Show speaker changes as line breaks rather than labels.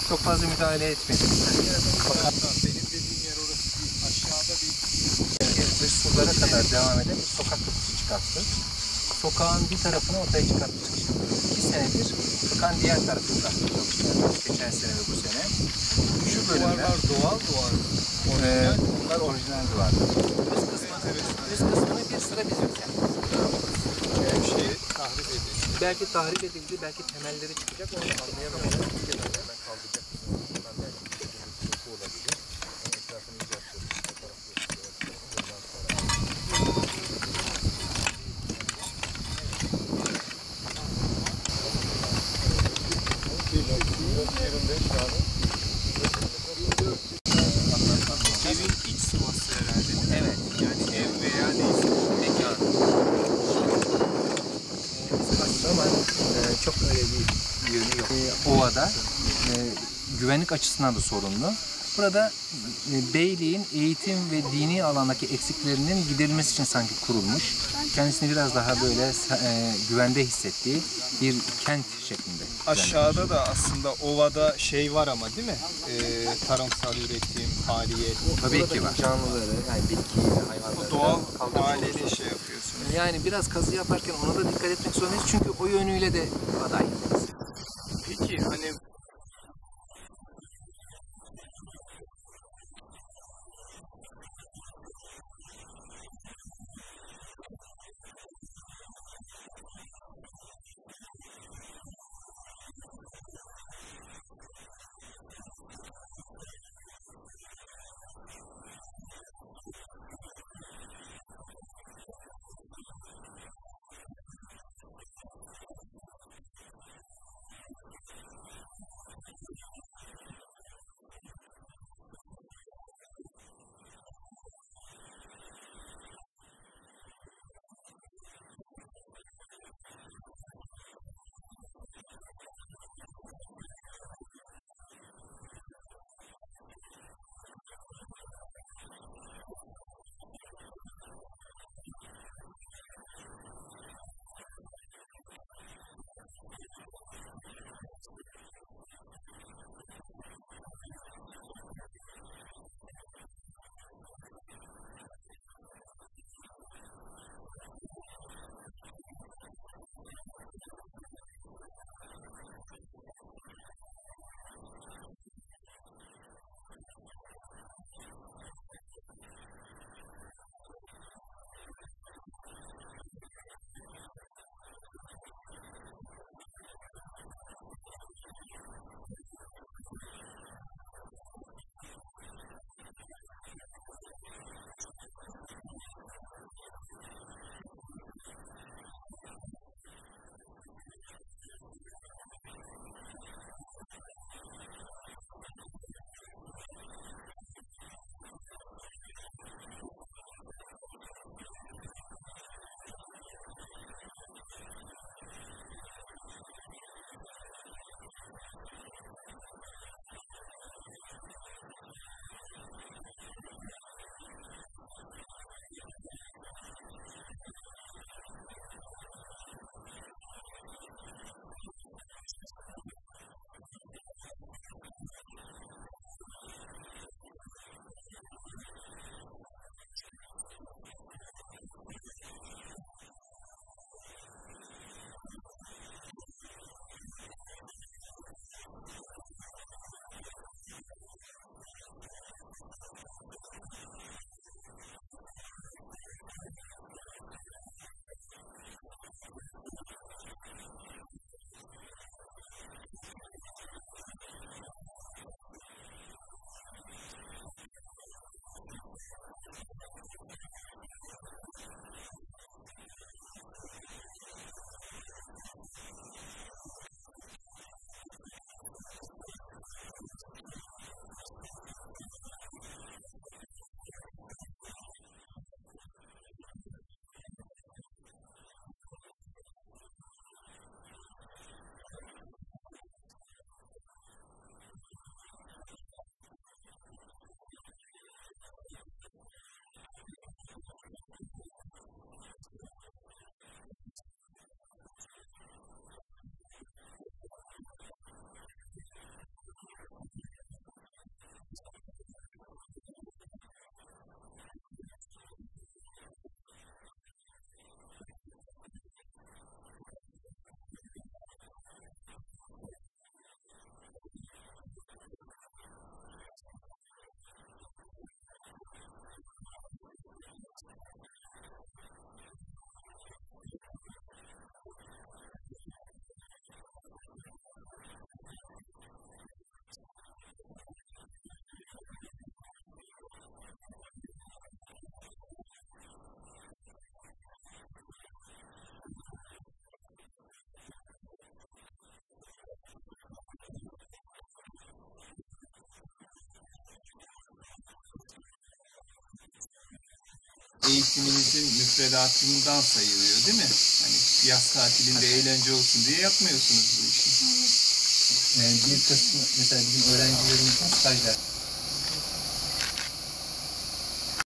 çok fazla müdahale etmedik.
Benim dediğim yer orası değil. Aşağıda bir
Dış surlara kadar devam eden bir sokak kapısı çıkarttık. Sokağın bir tarafını ortaya çıkarttık. 2 senedir sokağın diğer tarafında çalışıyoruz. Geçen sene ve bu sene. Şu bölümler
doğal duvar.
bunlar orijinal duvarlar. Üst kısmını bir sıra biz yükselttik.
Her şeyi tahrip edildi.
Belki tahrip edildi, belki temelleri çıkacak, onu anlayamıyorum.
Hemen kaldıracak. Bundan belki bir soku olabilir. Etrafını iyice açıyoruz. Evin iç sıvası herhalde.
Evet.
Yani ev veya neyse mekan.
Ama çok öyle bir yönü yok. Ovada güvenlik açısından da sorunlu. Burada beyliğin eğitim ve dini alandaki eksiklerinin giderilmesi için sanki kurulmuş. Kendisini biraz daha böyle güvende hissettiği bir kent şeklinde.
Aşağıda da aslında ovada şey var ama değil mi? Tarımsal üretim, faaliyet.
Tabii ki var. Canlıları, yani bitkiyi, hayvanları.
O doğal haliyle şey yapıyorsunuz.
Yani biraz kazı yaparken ona da dikkat etmek zorundayız. Çünkü o yönüyle de aday.
Peki hani eğitiminizin müfredatından sayılıyor değil mi? Hani yaz tatilinde eğlence olsun diye yapmıyorsunuz bu işi.
Bir kısmı mesela bizim öğrencilerimizin stajlar